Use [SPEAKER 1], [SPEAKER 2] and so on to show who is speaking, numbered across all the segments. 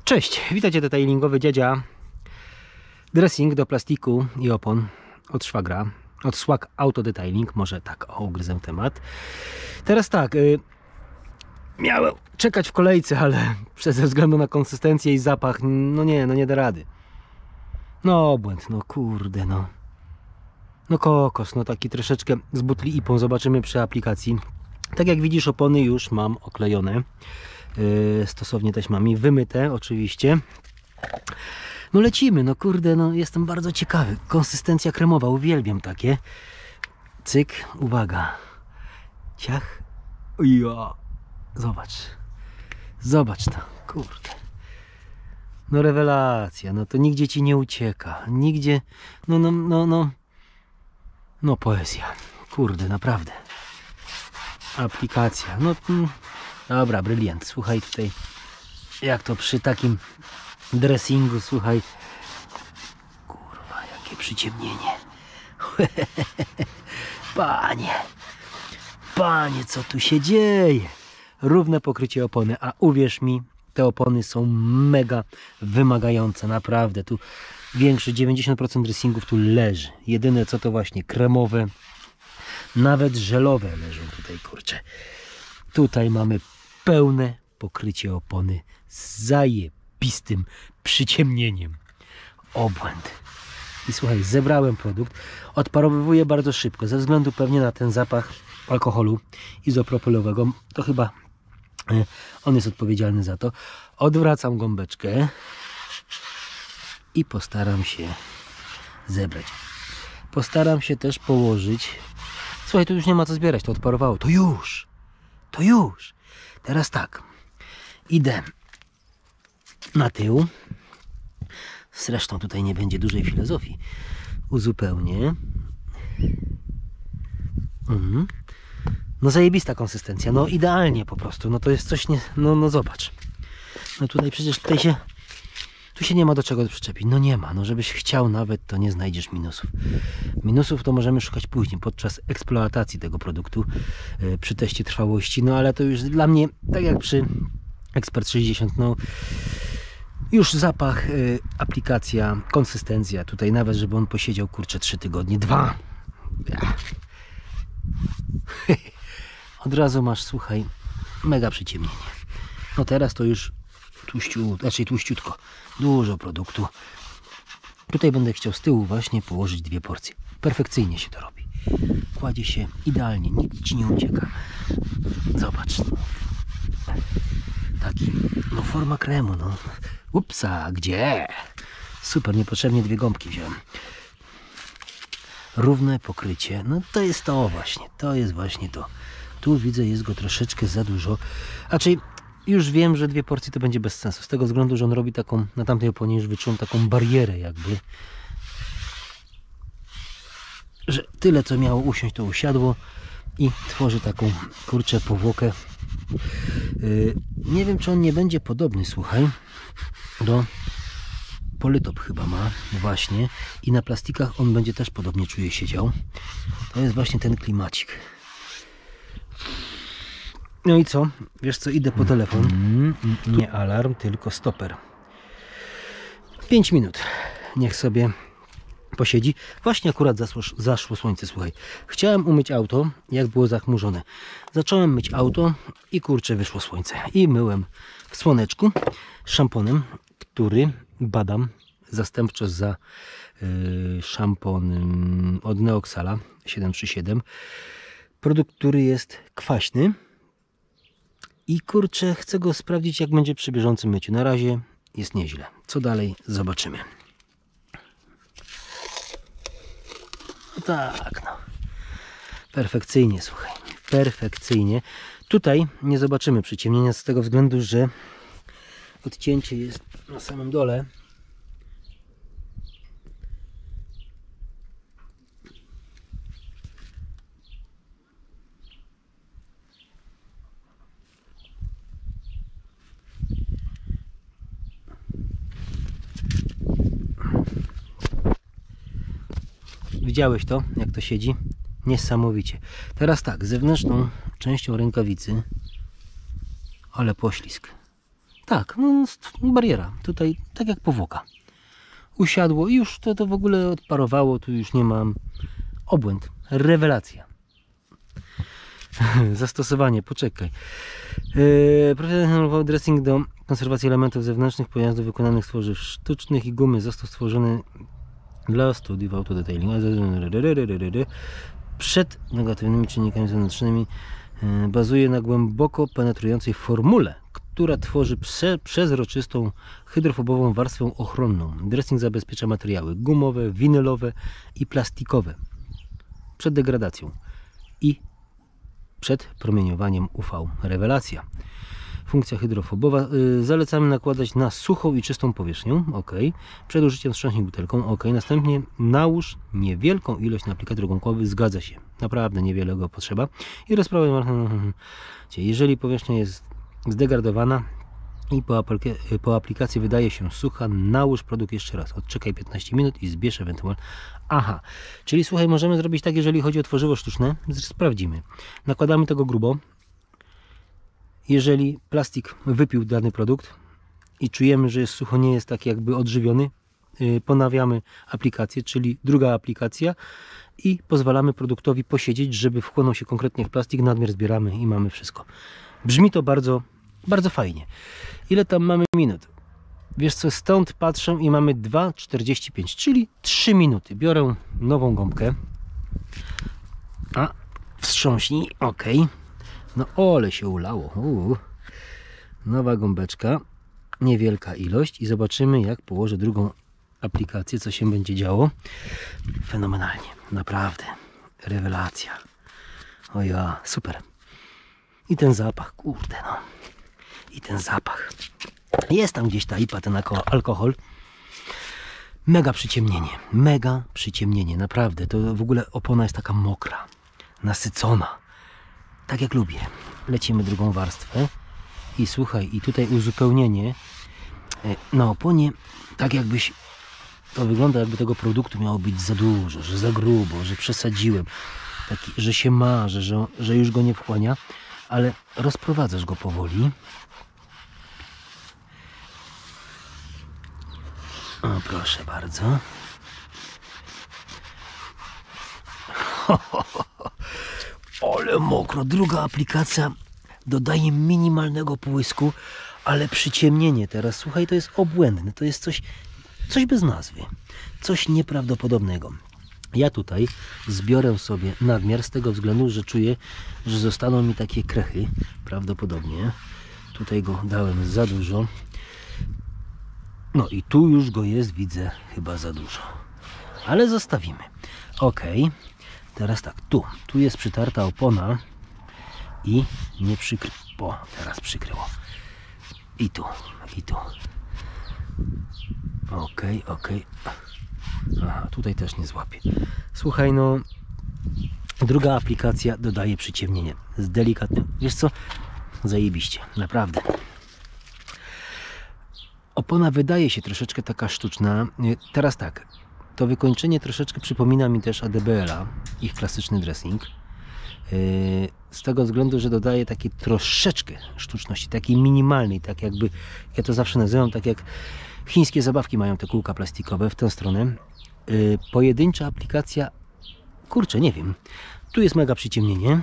[SPEAKER 1] Cześć, witajcie, detailingowy dziadzia. Dressing do plastiku i opon od szwagra, od Swag Auto Detailing, może tak ugryzę temat. Teraz tak, miałem czekać w kolejce, ale ze względu na konsystencję i zapach, no nie da rady. No błęd, no kurde, no kokos, no taki troszeczkę z butli IPON, zobaczymy przy aplikacji. Tak jak widzisz, opony już mam oklejone, stosownie taśmami, wymyte oczywiście. No lecimy, no kurde, no jestem bardzo ciekawy. Konsystencja kremowa, uwielbiam takie. Cyk, uwaga. Ciach. Ja. Zobacz to, kurde. No rewelacja, no to nigdzie ci nie ucieka. Nigdzie, no poezja. Kurde, naprawdę. Aplikacja, no dobra, bryliant. Słuchaj tutaj, jak to przy takim dressingu, słuchaj. Kurwa, jakie przyciemnienie. Panie, co tu się dzieje? Równe pokrycie opony, a uwierz mi, te opony są mega wymagające, naprawdę. Tu większy 90% dressingów tu leży. Jedyne co to właśnie kremowe, nawet żelowe leżą tutaj, kurczę. Tutaj mamy pełne pokrycie opony z zajebistym przyciemnieniem. Obłęd. I słuchaj, zebrałem produkt. Odparowywuję bardzo szybko, ze względu pewnie na ten zapach alkoholu izopropylowego. To chyba on jest odpowiedzialny za to. Odwracam gąbeczkę i postaram się zebrać. Postaram się też położyć. Słuchaj, tu już nie ma co zbierać, to odparowało. To już. Teraz tak. Idę na tył. Zresztą tutaj nie będzie dużej filozofii. Uzupełnię. No zajebista konsystencja. No idealnie po prostu. No to jest coś nie... No zobacz. No tutaj przecież tu się nie ma do czego przyczepić. No nie ma. No żebyś chciał nawet, to nie znajdziesz minusów. Minusów to możemy szukać później, podczas eksploatacji tego produktu, przy teście trwałości. No ale to już dla mnie, tak jak przy Expert 60, no już zapach, aplikacja, konsystencja. Tutaj nawet, żeby on posiedział, kurczę, 3 tygodnie, 2. Od razu masz, słuchaj, mega przyciemnienie. No teraz to już tłuściutko. Dużo produktu. Tutaj będę chciał z tyłu właśnie położyć 2 porcje. Perfekcyjnie się to robi. Kładzie się idealnie, nikt ci nie ucieka. Zobacz. Taki, no forma kremu, no. Upsa, gdzie? Super, niepotrzebnie 2 gąbki wziąłem. Równe pokrycie, no to jest to właśnie. To jest właśnie to. Tu widzę, jest go troszeczkę za dużo. Raczej już wiem, że 2 porcje to będzie bez sensu. Z tego względu, że on robi taką, na tamtej oponie już wyczułem taką barierę jakby. Że tyle co miało usiąść, to usiadło i tworzy taką, kurczę, powłokę. Nie wiem, czy on nie będzie podobny, słuchaj, do Polytop chyba ma właśnie i na plastikach on będzie też podobnie, czuję, siedział. To jest właśnie ten klimacik. No i co? Wiesz co, idę po telefon. Nie alarm, tylko stoper. 5 minut. Niech sobie posiedzi. Właśnie akurat zaszło słońce, słuchaj. Chciałem umyć auto, jak było zachmurzone. Zacząłem myć auto i kurczę, wyszło słońce. I myłem w słoneczku szamponem, który badam zastępczo za szampon od Neoxala 737. Produkt, który jest kwaśny. I kurczę, chcę go sprawdzić, jak będzie przy bieżącym myciu. Na razie jest nieźle. Co dalej? Zobaczymy. No tak, no. Perfekcyjnie, słuchaj. Perfekcyjnie. Tutaj nie zobaczymy przyciemnienia z tego względu, że odcięcie jest na samym dole. Widziałeś to, jak to siedzi? Niesamowicie. Teraz tak, zewnętrzną częścią rękawicy, ale poślizg. Tak, no, bariera. Tutaj tak jak powłoka. Usiadło i już to w ogóle odparowało. Tu już nie mam obłęd. Rewelacja. Zastosowanie, poczekaj. Profesjonalny dressing do konserwacji elementów zewnętrznych pojazdów wykonanych z tworzyw sztucznych i gumy został stworzony dla studiów autodetailingu przed negatywnymi czynnikami zewnętrznymi. Bazuje na głęboko penetrującej formule, która tworzy przezroczystą hydrofobową warstwę ochronną. Dressing zabezpiecza materiały gumowe, winylowe i plastikowe przed degradacją i przed promieniowaniem UV. Rewelacja. Funkcja hydrofobowa. Zalecamy nakładać na suchą i czystą powierzchnię. OK. Przed użyciem wstrząśnij butelką. OK. Następnie nałóż niewielką ilość na aplikator gumkowy. Zgadza się. Naprawdę niewiele go potrzeba. I rozprawię. Jeżeli powierzchnia jest zdegradowana i po aplikacji wydaje się sucha, nałóż produkt jeszcze raz. Odczekaj 15 minut i zbierz ewentualnie. Aha. Czyli słuchaj, możemy zrobić tak, jeżeli chodzi o tworzywo sztuczne. Sprawdzimy. Nakładamy tego grubo. Jeżeli plastik wypił dany produkt i czujemy, że jest sucho, nie jest tak jakby odżywiony, ponawiamy aplikację, czyli druga aplikacja i pozwalamy produktowi posiedzieć, żeby wchłonął się konkretnie w plastik, nadmiar zbieramy i mamy wszystko. Brzmi to bardzo, bardzo fajnie. Ile tam mamy minut? Wiesz co, stąd patrzę i mamy 2,45, czyli 3 minuty. Biorę nową gąbkę. A, wstrząśnij, ok. No ole się ulało. Nowa gąbeczka, niewielka ilość i zobaczymy, jak położę drugą aplikację, co się będzie działo. Fenomenalnie, naprawdę, rewelacja. O ja, super. I ten zapach, kurde no. I ten zapach. Jest tam gdzieś ta IPA, ten alkohol. Mega przyciemnienie, naprawdę. To w ogóle opona jest taka mokra, nasycona. Tak jak lubię. Lecimy drugą warstwę i słuchaj, i tutaj uzupełnienie na oponie, tak jakbyś, to wygląda jakby tego produktu miało być za dużo, że za grubo, że przesadziłem, taki, że się marzy, że już go nie wchłania, ale rozprowadzasz go powoli. O, proszę bardzo. Ale mokro. Druga aplikacja dodaje minimalnego połysku, ale przyciemnienie teraz, słuchaj, to jest obłędne. To jest coś bez nazwy. Coś nieprawdopodobnego. Ja tutaj zbiorę sobie nadmiar z tego względu, że czuję, że zostaną mi takie krechy. Prawdopodobnie. Tutaj go dałem za dużo. No i tu już go jest, widzę, chyba za dużo. Ale zostawimy. Ok. Teraz tak, tu jest przytarta opona i nie przykryło. O, teraz przykryło. I tu. Ok. Aha, tutaj też nie złapie. Słuchaj, no, druga aplikacja dodaje przyciemnienie. Z delikatnym, wiesz co? Zajebiście, naprawdę. Opona wydaje się troszeczkę taka sztuczna. Teraz tak, to wykończenie troszeczkę przypomina mi też ADBL-a, ich klasyczny dressing. Z tego względu, że dodaje takiej troszeczkę sztuczności, takiej minimalnej, tak jakby, ja to zawsze nazywam, tak jak chińskie zabawki mają te kółka plastikowe w tę stronę. Pojedyncza aplikacja, kurczę, nie wiem, tu jest mega przyciemnienie.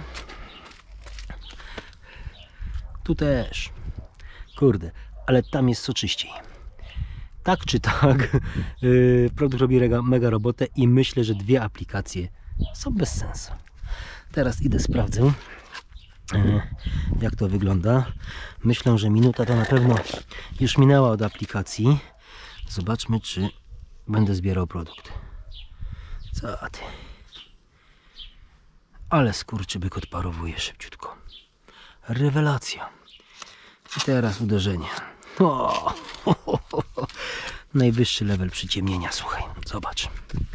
[SPEAKER 1] Tu też, kurde, ale tam jest soczyściej. Tak czy tak, produkt robi mega robotę i myślę, że dwie aplikacje są bez sensu. Teraz idę, sprawdzę, jak to wygląda. Myślę, że minuta to na pewno już minęła od aplikacji. Zobaczmy, czy będę zbierał produkt. Co ty? Ale skurczybyk odparowuje szybciutko. Rewelacja. I teraz uderzenie. O! Najwyższy level przyciemnienia, słuchaj, zobacz.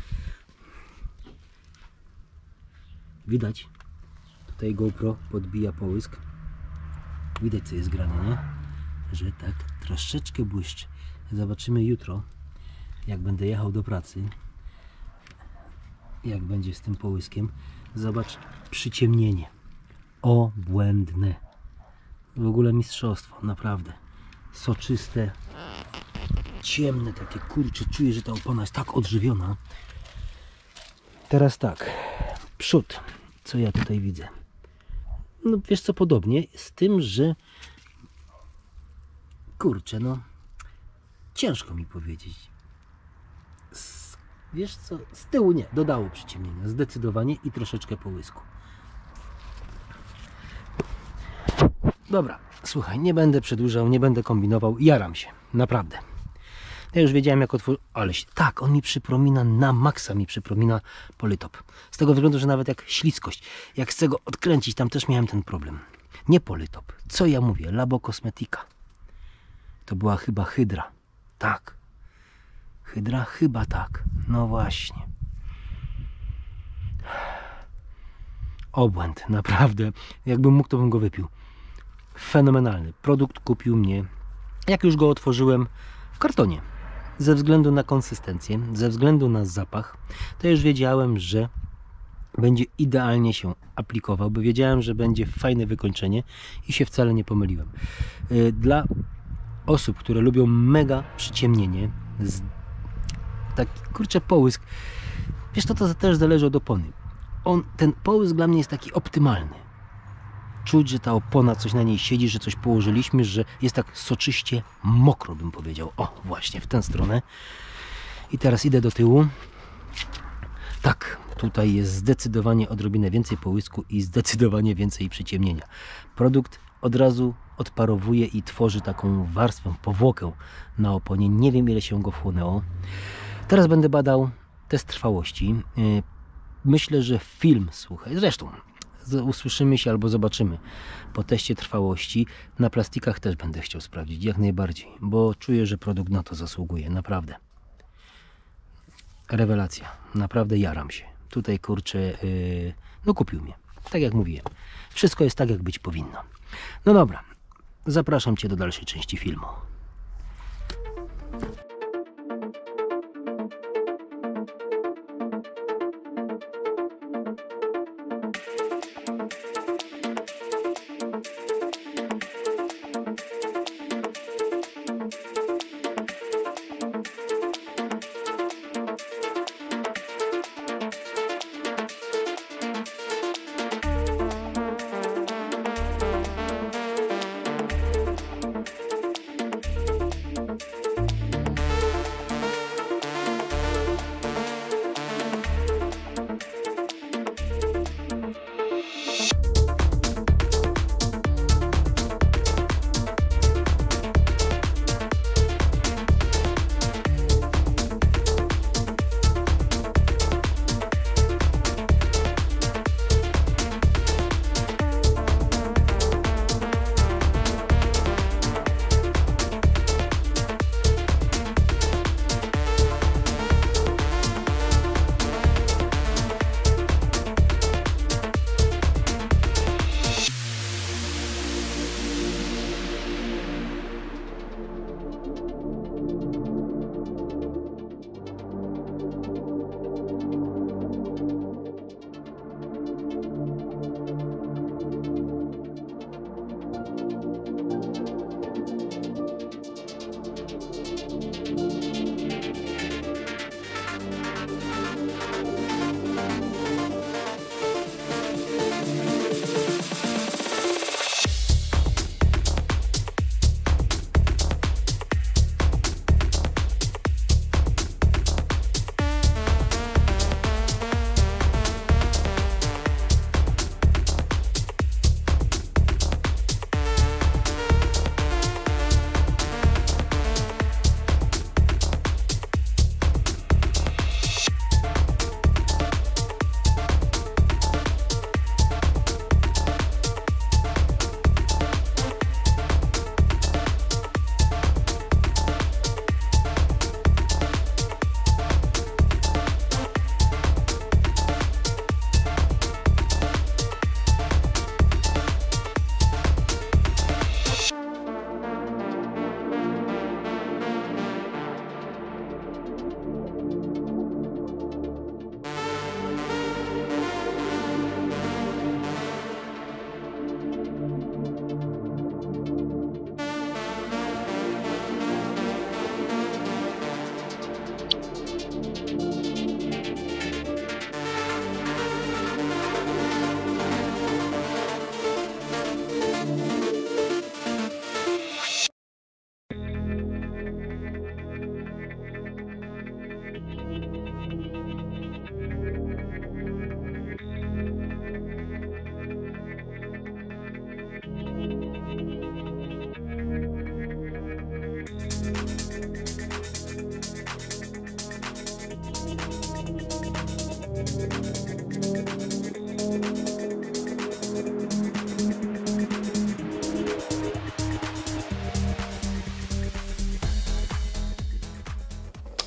[SPEAKER 1] Widać? Tutaj GoPro podbija połysk. Widać, co jest grane, nie? Że tak troszeczkę błyszczy. Zobaczymy jutro, jak będę jechał do pracy, jak będzie z tym połyskiem. Zobacz, przyciemnienie. Obłędne. W ogóle mistrzostwo, naprawdę. soczyste, ciemne takie, kurczę, czuję, że ta opona jest tak odżywiona. Teraz tak, przód, co ja tutaj widzę? No wiesz co, podobnie, z tym, że kurczę, no ciężko mi powiedzieć. Wiesz co, z tyłu nie, dodało przyciemnienia, zdecydowanie i troszeczkę połysku. Dobra, słuchaj, nie będę przedłużał, nie będę kombinował, jaram się, naprawdę. Ja już wiedziałem, jak otworzyć, ale tak, on mi przypomina, na maksa mi przypomina Polytop. Z tego względu, że nawet jak śliskość, jak chcę go odkręcić, tam też miałem ten problem. Nie Polytop, co ja mówię, Labo Cosmetica. To była chyba Hydra, tak. Hydra? Chyba tak, no właśnie. Obłęd, naprawdę, jakbym mógł, to bym go wypił. Fenomenalny. Produkt kupił mnie, jak już go otworzyłem, w kartonie. Ze względu na konsystencję, ze względu na zapach, to już wiedziałem, że będzie idealnie się aplikował, bo wiedziałem, że będzie fajne wykończenie i się wcale nie pomyliłem. Dla osób, które lubią mega przyciemnienie, taki kurczę połysk, wiesz, to też zależy od opony. Ten połysk dla mnie jest taki optymalny. Czuć, że ta opona, coś na niej siedzi, że coś położyliśmy, że jest tak soczyście mokro, bym powiedział. O, właśnie w tę stronę. I teraz idę do tyłu. Tak, tutaj jest zdecydowanie odrobinę więcej połysku i zdecydowanie więcej przyciemnienia. Produkt od razu odparowuje i tworzy taką warstwę, powłokę na oponie. Nie wiem, ile się go wchłonęło. Teraz będę badał test trwałości. Myślę, że film, słuchaj, zresztą usłyszymy się albo zobaczymy po teście trwałości. Na plastikach też będę chciał sprawdzić, jak najbardziej, bo czuję, że produkt na to zasługuje, naprawdę. Rewelacja, naprawdę jaram się. Tutaj kurczę, no kupił mnie, tak jak mówiłem. Wszystko jest tak, jak być powinno. No dobra, zapraszam Cię do dalszej części filmu.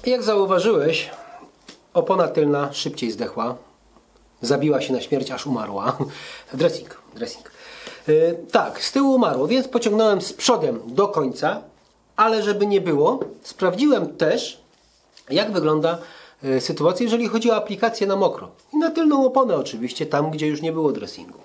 [SPEAKER 1] Jak zauważyłeś, opona tylna szybciej zdechła. Zabiła się na śmierć, aż umarła. Dressing. Tak, z tyłu umarło, więc pociągnąłem z przodem do końca, ale żeby nie było, sprawdziłem też, jak wygląda sytuacja, jeżeli chodzi o aplikację na mokro. I na tylną oponę oczywiście, tam gdzie już nie było dressingu.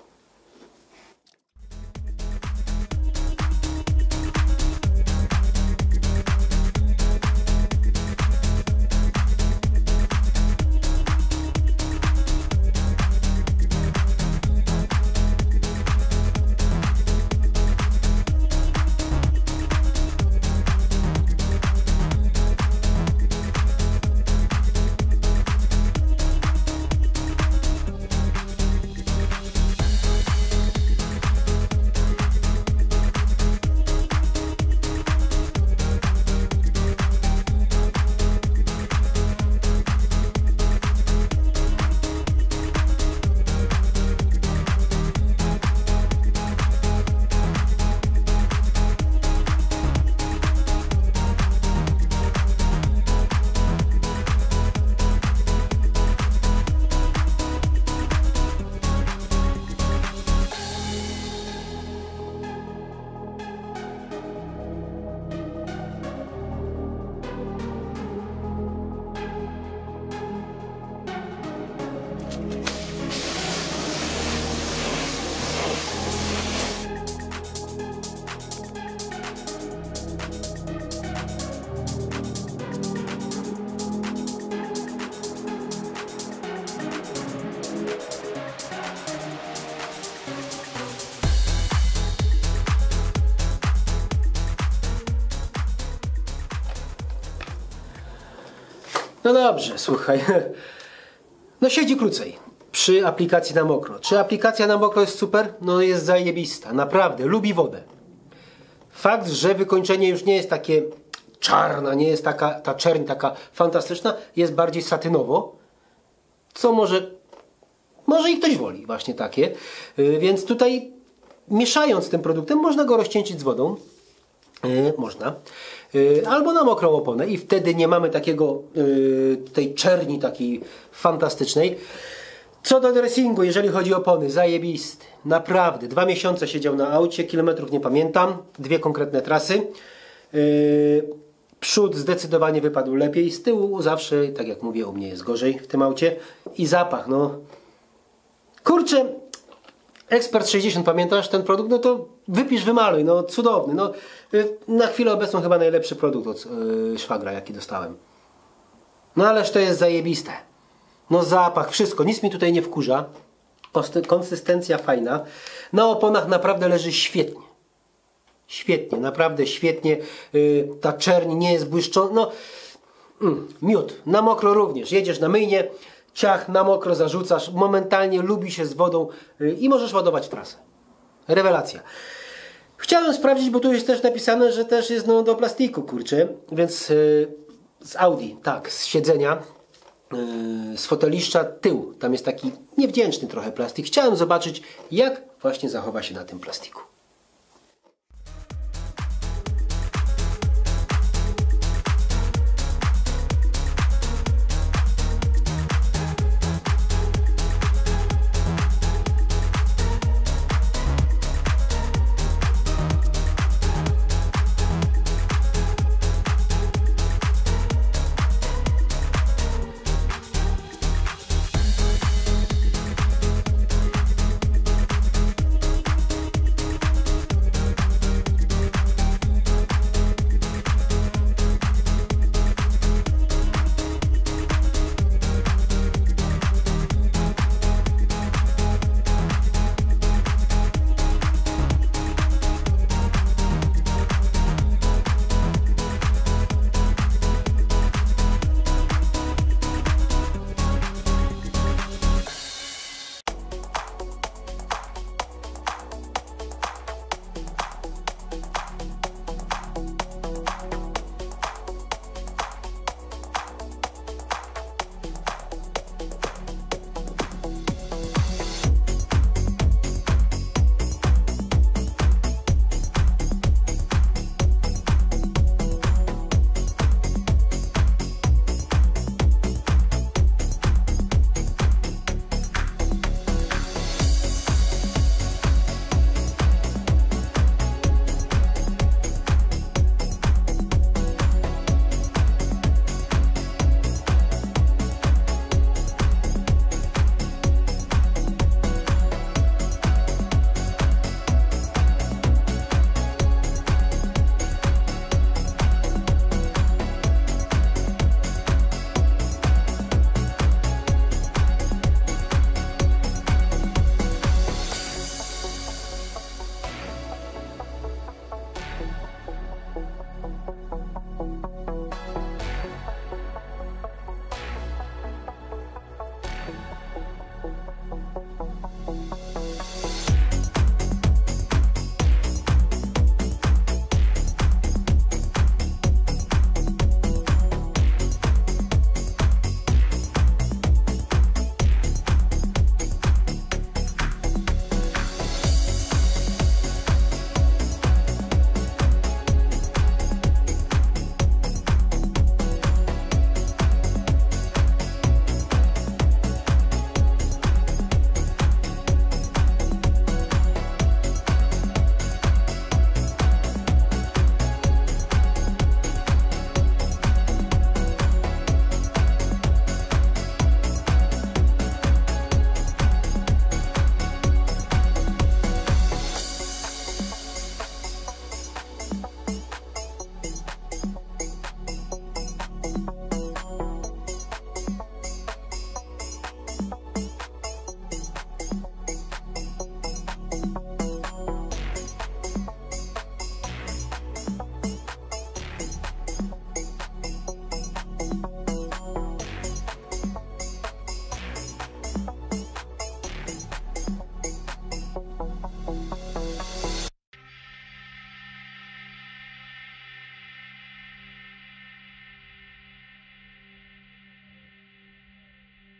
[SPEAKER 1] No dobrze, słuchaj. No siedzi krócej przy aplikacji na mokro. Czy aplikacja na mokro jest super? No jest zajebista, naprawdę, lubi wodę. Fakt, że wykończenie już nie jest takie czarna, nie jest taka, ta czerń taka fantastyczna, jest bardziej satynowo, co może i ktoś woli właśnie takie. Więc tutaj mieszając tym produktem można go rozcieńczyć z wodą. Można. Albo na mokrą oponę i wtedy nie mamy takiego tej czerni takiej fantastycznej. Co do dressingu, jeżeli chodzi o opony, zajebisty. Naprawdę. 2 miesiące siedział na aucie, kilometrów nie pamiętam. 2 konkretne trasy. Przód zdecydowanie wypadł lepiej. Z tyłu zawsze, tak jak mówię, u mnie jest gorzej w tym aucie. I zapach, no. Kurczę, Expert 60, pamiętasz ten produkt? No to wypisz, wymaluj, no cudowny. No, na chwilę obecną chyba najlepszy produkt od szwagra, jaki dostałem. No ależ to jest zajebiste. No zapach, wszystko, nic mi tutaj nie wkurza. Konsystencja fajna. Na oponach naprawdę leży świetnie. Świetnie, naprawdę świetnie. Ta czerń nie jest błyszcząca. No, miód. Na mokro również. Jedziesz na myjnie, ciach, na mokro zarzucasz. Momentalnie lubi się z wodą i możesz ładować trasę. Rewelacja. Chciałem sprawdzić, bo tu jest też napisane, że też jest no, do plastiku, kurczę. Więc z Audi, tak, z siedzenia, z foteliszcza tył. Tam jest taki niewdzięczny trochę plastik. Chciałem zobaczyć, jak właśnie zachowa się na tym plastiku.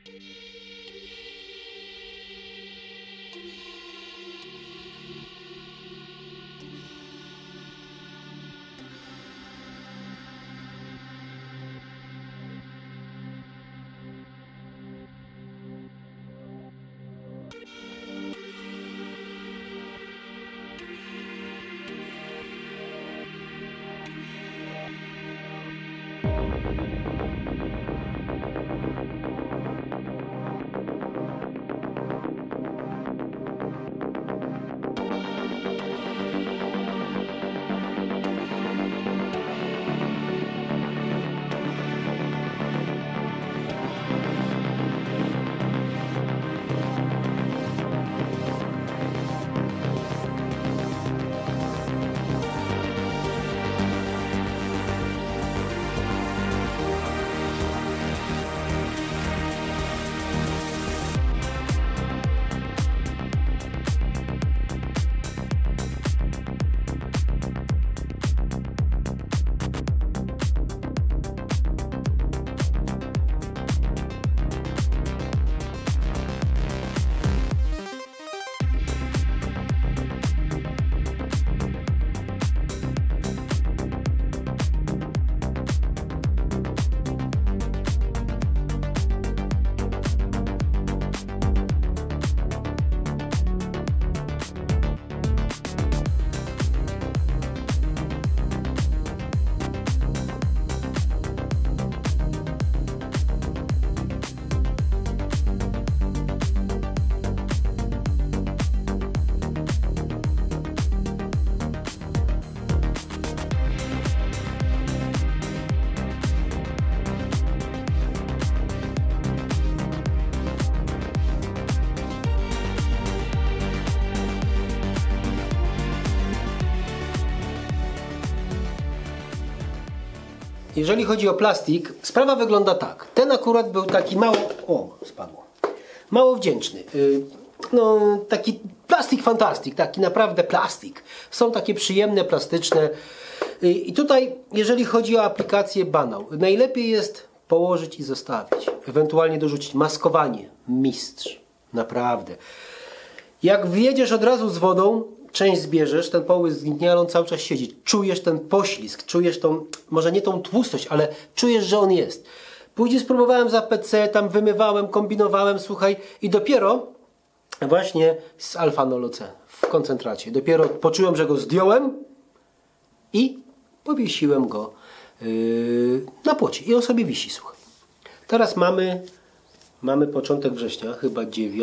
[SPEAKER 2] Jeżeli chodzi o plastik, sprawa wygląda tak. Ten akurat był taki mało... O, spadło. Mało wdzięczny. No, taki plastik fantastik, taki naprawdę plastik. Są takie przyjemne, plastyczne. I tutaj, jeżeli chodzi o aplikację, banał. Najlepiej jest położyć i zostawić. Ewentualnie dorzucić maskowanie. Mistrz. Naprawdę. Jak wjedziesz od razu z wodą, część zbierzesz, ten połysk zniknie, ale on cały czas siedzi. Czujesz ten poślizg, czujesz tą, może nie tą tłustość, ale czujesz, że on jest. Później spróbowałem za PC, tam wymywałem, kombinowałem, słuchaj, i dopiero właśnie z alfanolu C w koncentracie. Dopiero poczułem, że go zdjąłem i powiesiłem go na płocie. I on sobie wisi, słuchaj. Teraz mamy początek września, chyba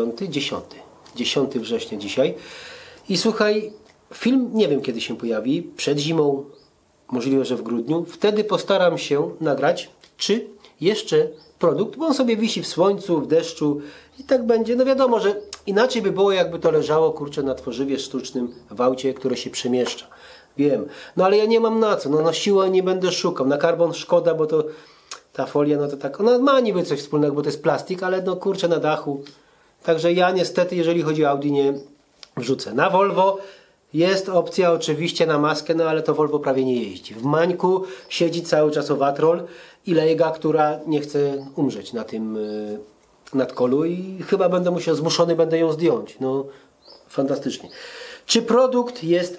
[SPEAKER 2] 10 września dzisiaj. I słuchaj, film nie wiem kiedy się pojawi, przed zimą, możliwe, że w grudniu. Wtedy postaram się nagrać, czy jeszcze produkt, bo on sobie wisi w słońcu, w deszczu i tak będzie. No wiadomo, że inaczej by było, jakby to leżało, kurczę, na tworzywie sztucznym w aucie, które się przemieszcza. Wiem. No ale ja nie mam na co. No na siłę nie będę szukał. Na karbon szkoda, bo to ta folia, no to tak, ona ma niby coś wspólnego, bo to jest plastik, ale no kurczę, na dachu. Także ja niestety, jeżeli chodzi o Audi, nie wrzucę. Na Volvo jest opcja oczywiście na maskę, no ale to Volvo prawie nie jeździ. W Mańku siedzi cały czas Owatrol i Lejga, która nie chce umrzeć na tym nadkolu i chyba zmuszony będę ją zdjąć. No fantastycznie. Czy produkt jest...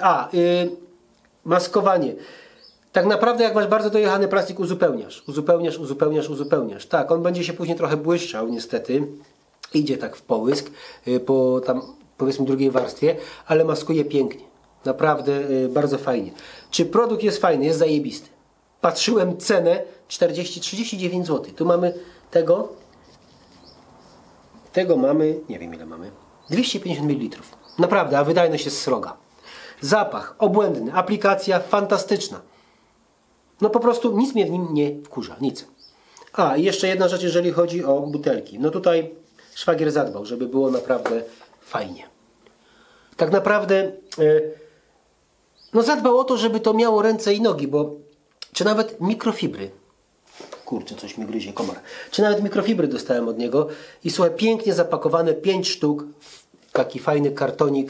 [SPEAKER 2] maskowanie. Tak naprawdę jak masz bardzo dojechany plastik, uzupełniasz. Tak, on będzie się później trochę błyszczał niestety. Idzie tak w połysk po tam powiedzmy drugiej warstwie, ale maskuje pięknie. Naprawdę bardzo fajnie. Czy produkt jest fajny? Jest zajebisty. Patrzyłem cenę 39 zł. Tu mamy tego. Tego mamy, nie wiem ile mamy. 250 ml. Naprawdę, a wydajność jest sroga. Zapach obłędny, aplikacja fantastyczna. No po prostu nic mnie w nim nie wkurza, nic. I jeszcze jedna rzecz, jeżeli chodzi o butelki. No tutaj szwagier zadbał, żeby było naprawdę fajnie. Tak naprawdę no zadbał o to, żeby to miało ręce i nogi, bo czy nawet mikrofibry. Kurczę, coś mi gryzie komar. Czy nawet mikrofibry dostałem od niego i słuchaj, pięknie zapakowane 5 sztuk w taki fajny kartonik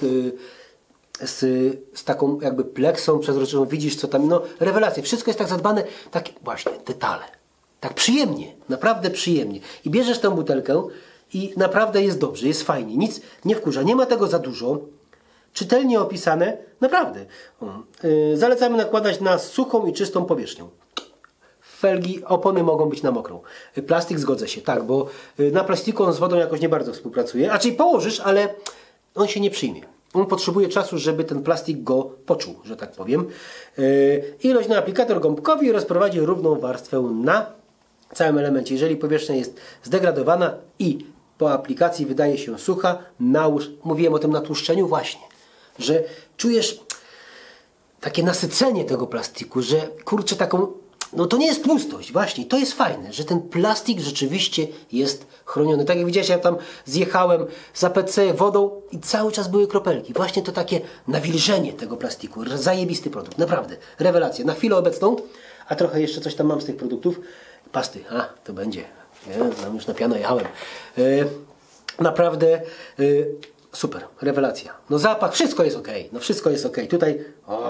[SPEAKER 2] z taką jakby pleksą przezroczystą. Widzisz co tam, no rewelacja. Wszystko jest tak zadbane, takie właśnie detale. Tak przyjemnie, naprawdę przyjemnie. I bierzesz tę butelkę i naprawdę jest dobrze, jest fajnie, nic nie wkurza. Nie ma tego za dużo. Czytelnie opisane, naprawdę. Zalecamy nakładać na suchą i czystą powierzchnię. Felgi, opony mogą być na mokrą. Plastik zgodzę się, tak, bo na plastiku on z wodą jakoś nie bardzo współpracuje. A czyli położysz, ale on się nie przyjmie. On potrzebuje czasu, żeby ten plastik go poczuł, że tak powiem. Ilość na aplikator gąbkowy i rozprowadzi równą warstwę na całym elemencie. Jeżeli powierzchnia jest zdegradowana i po aplikacji wydaje się sucha, nałóż, mówiłem o tym natłuszczeniu właśnie, że czujesz takie nasycenie tego plastiku, że kurczę taką, no to nie jest tłustość, właśnie, to jest fajne, że ten plastik rzeczywiście jest chroniony. Tak jak widziałeś, ja tam zjechałem, zapecę wodą i cały czas były kropelki. Właśnie to takie nawilżenie tego plastiku. Zajebisty produkt, naprawdę, rewelacja. Na chwilę obecną, a trochę jeszcze coś tam mam z tych produktów, pasty, to będzie, tam już na piano jechałem. Naprawdę super, rewelacja. No zapach, wszystko jest ok, no wszystko jest ok. Tutaj,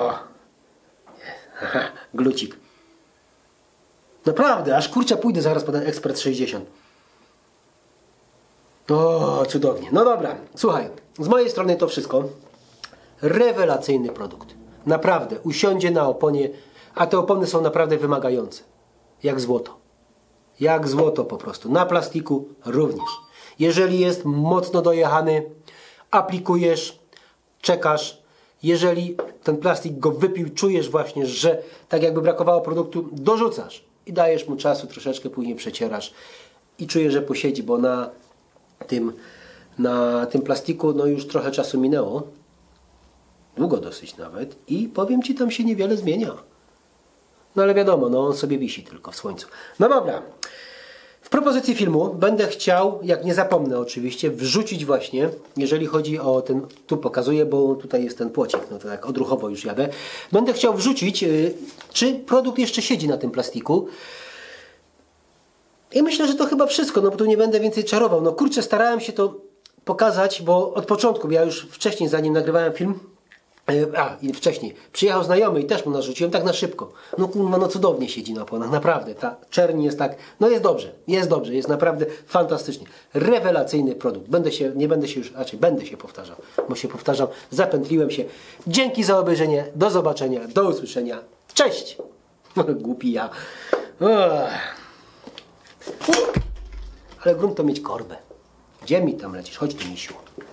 [SPEAKER 2] glucik. Naprawdę, aż kurczę pójdę zaraz po ten Expert 60. O, cudownie. No dobra, słuchaj, z mojej strony to wszystko. Rewelacyjny produkt. Naprawdę, usiądzie na oponie, a te opony są naprawdę wymagające. Jak złoto. Jak złoto po prostu. Na plastiku również. Jeżeli jest mocno dojechany, aplikujesz, czekasz. Jeżeli ten plastik go wypił, czujesz właśnie, że tak jakby brakowało produktu, dorzucasz i dajesz mu czasu, troszeczkę później przecierasz i czujesz, że posiedzi, bo na tym plastiku no już trochę czasu minęło. Długo dosyć nawet i powiem Ci, tam się niewiele zmienia. No ale wiadomo, no on sobie wisi tylko w słońcu. No dobra. W propozycji filmu będę chciał, jak nie zapomnę oczywiście, wrzucić właśnie, jeżeli chodzi o ten, tu pokazuję, bo tutaj jest ten płocik, no to tak odruchowo już jadę. Będę chciał wrzucić, czy produkt jeszcze siedzi na tym plastiku. I myślę, że to chyba wszystko, no bo tu nie będę więcej czarował. No kurczę, starałem się to pokazać, bo od początku, ja już wcześniej, zanim nagrywałem film, i wcześniej, przyjechał znajomy i też mu narzuciłem tak na szybko. No kurwa, no cudownie siedzi na oponach, naprawdę. Ta czerń jest tak, no jest dobrze, jest naprawdę fantastycznie. Rewelacyjny produkt. Nie będę się już, raczej będę się powtarzał, bo się powtarzam, zapętliłem się. Dzięki za obejrzenie, do zobaczenia, do usłyszenia. Cześć! Głupi ja. Ale grunt to mieć korbę. Gdzie mi tam lecisz? Chodź tu, misiu.